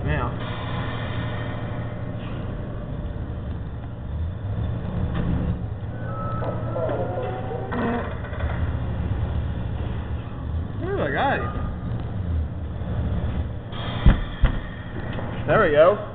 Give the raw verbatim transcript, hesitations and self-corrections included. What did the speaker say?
it now. Ooh, I got it. There we go.